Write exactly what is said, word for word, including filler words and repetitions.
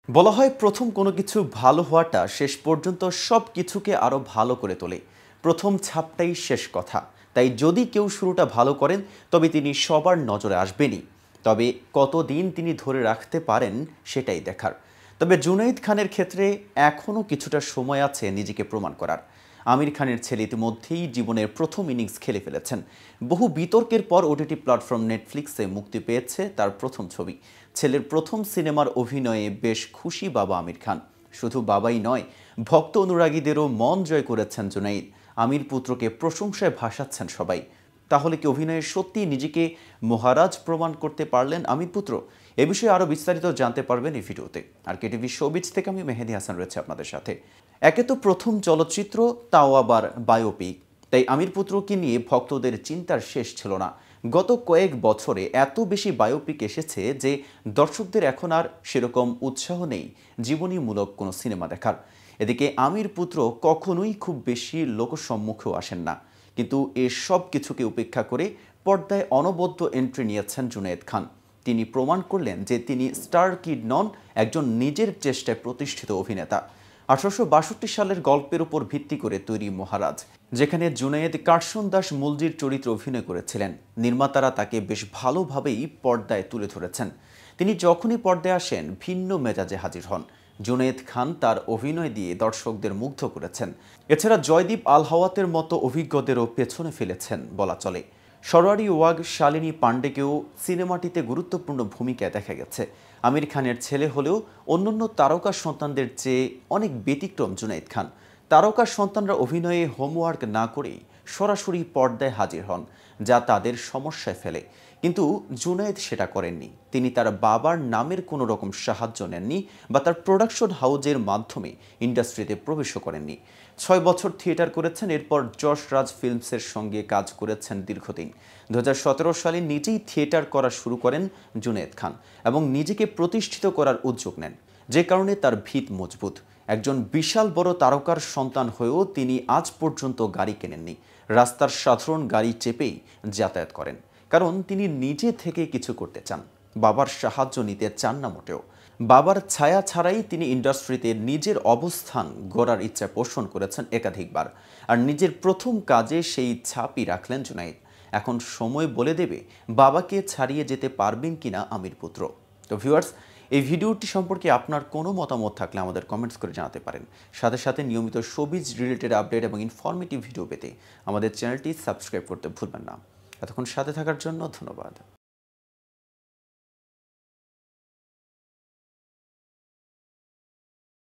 বলা হয় প্রথম কোনো কিছু ভালো হওয়াটা শেষ পর্যন্ত সব কিছুকে আরও ভালো করে তোলে। প্রথম ছাপটাই শেষ কথা। তাই যদি কেউ শুরুটা ভালো করেন তবে তিনি সবার নজরে আসবেনই। তবে কতদিন তিনি ধরে রাখতে পারেন সেটাই দেখার। তবে জুনাইদ খানের ক্ষেত্রে এখনও কিছুটা সময় আছে নিজেকে প্রমাণ করার। আমির খানের ছেলে ইতিমধ্যেই জীবনের প্রথম ইনিংস খেলে ফেলেছেন। বহু বিতর্কের পর ওটিটি প্ল্যাটফর্ম নেটফ্লিক্সে মুক্তি পেয়েছে তার প্রথম ছবি। ছেলের প্রথম সিনেমার অভিনয়ে বেশ খুশি বাবা আমির খান। শুধু বাবাই নয়, ভক্ত অনুরাগীদেরও মন জয় করেছেন জুনাইদ। আমির পুত্রকে প্রশংসায় ভাসাচ্ছেন সবাই। তাহলে কি অভিনয়ে সত্যি নিজেকে মহারাজ প্রমাণ করতে পারলেন আমির পুত্র? এ বিষয়ে আরও বিস্তারিত জানতে পারবেন এই ভিডিওতে। আর কেটিভি শোবিজ থেকে আমি মেহেদি হাসান রয়েছে আপনাদের সাথে। একে তো প্রথম চলচ্চিত্র, তাও আবার বায়োপিক, তাই আমির পুত্রকে নিয়ে ভক্তদের চিন্তার শেষ ছিল না। গত কয়েক বছরে এত বেশি বায়োপিক এসেছে যে দর্শকদের এখন আর সেরকম উৎসাহ নেই জীবনীমূলক কোনো সিনেমা দেখার। এদিকে আমির পুত্র কখনোই খুব বেশি লোকসম্মুখেও আসেন না, কিন্তু এসব কিছুকে উপেক্ষা করে পর্দায় অনবদ্য এন্ট্রি নিয়েছেন জুনায়েদ খান। তিনি প্রমাণ করলেন যে তিনি স্টার কিড নন, একজন নিজের চেষ্টায় প্রতিষ্ঠিত অভিনেতা। আঠারোশো বাষট্টি সালের গল্পের উপর ভিত্তি করে তৈরি মহারাজ, যেখানে জুনায়েদ কার্শন দাস মুলজির চরিত্রে অভিনয় করেছিলেন, নির্মাতারা তাকে বেশ ভালোভাবেই পর্দায় তুলে ধরেছেন। তিনি যখনই পর্দায় আসেন ভিন্ন মেজাজে হাজির হন। জুনায়েদ খান তার অভিনয় দিয়ে দর্শকদের মুগ্ধ করেছেন। এছাড়া জয়দীপ আল হাওয়াতের মতো অভিজ্ঞদেরও পেছনে ফেলেছেন বলা চলে। সরোয়ারি ওয়াগ শালিনী পাণ্ডেকেও সিনেমাটিতে গুরুত্বপূর্ণ ভূমিকায় দেখা গেছে। আমির খানের ছেলে হলেও অন্যান্য তারকা সন্তানদের চেয়ে অনেক ব্যতিক্রম জুনায়েদ খান। তারকা সন্তানরা অভিনয়ে হোমওয়ার্ক না করেই সরাসরি পর্দায় হাজির হন, যা তাদের সমস্যায় ফেলে। কিন্তু জুনায়েদ সেটা করেননি। তিনি তার বাবার নামের কোনো রকম সাহায্য নেননি বা তার প্রোডাকশন হাউজের মাধ্যমে ইন্ডাস্ট্রিতে প্রবেশও করেননি। ছয় বছর থিয়েটার করেছেন, এরপর যশ রাজ ফিল্মসের সঙ্গে কাজ করেছেন দীর্ঘদিন। দু হাজার সতেরো সালে নিজেই থিয়েটার করা শুরু করেন জুনায়েদ খান এবং নিজেকে প্রতিষ্ঠিত করার উদ্যোগ নেন, যে কারণে তার ভিত মজবুত। একজন বিশাল বড় তারকার সন্তান হয়েও তিনি আজ পর্যন্ত গাড়ি কেনেননি। রাস্তার সাধারণ গাড়ি চেপেই যাতায়াত করেন, কারণ তিনি নিজে থেকে কিছু করতে চান, বাবার সাহায্য নিতে চান না মোটেও। বাবার ছায়া ছাড়াই তিনি ইন্ডাস্ট্রিতে নিজের অবস্থান গড়ার ইচ্ছা পোষণ করেছেন একাধিকবার। আর নিজের প্রথম কাজে সেই ছাপই রাখলেন জুনায়েদ। এখন সময় বলে দেবে বাবাকে ছাড়িয়ে যেতে পারবেন কিনা আমির পুত্র। তো ভিউয়ার্স, এই ভিডিওটি সম্পর্কে আপনার কোনো মতামত থাকলে আমাদের কমেন্টস করে জানাতে পারেন। সাথে সাথে নিয়মিত শোবিজ রিলেটেড আপডেট এবং ইনফরমেটিভ ভিডিও পেতে আমাদের চ্যানেলটি সাবস্ক্রাইব করতে ভুলবেন না। এতক্ষণ সাথে থাকার জন্য ধন্যবাদ।